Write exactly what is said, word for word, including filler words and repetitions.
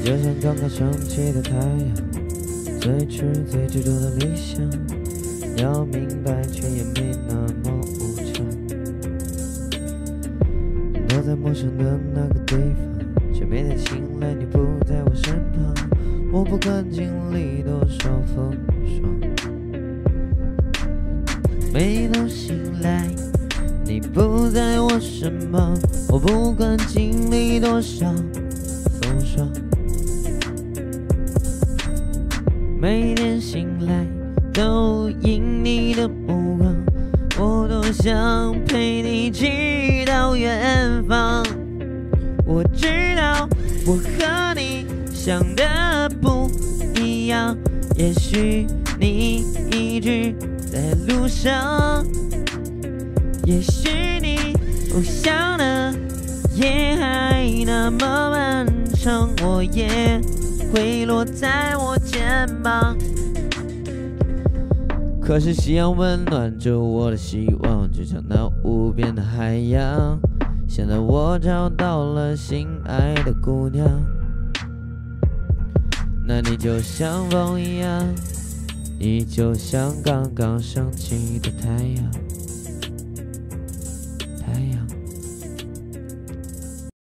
就像刚刚升起的太阳，最迟最执着的理想，要明白却也没那么无常。都在陌生的那个地方，却每天醒来你不在我身旁。我不管经历多少风霜，每当醒来你不在我身旁。我不管经历多少风霜，每天醒来都因你的目光。我多想陪你一起到远方。我知道我和你想的不一样，也许你一直在路上，也许你不想的夜还那么漫长，我也会落在我肩膀。可是夕阳温暖着我的希望，就像那无边的海洋。现在我找到了心爱的姑娘，那你就像风一样，你就像刚刚升起的太阳。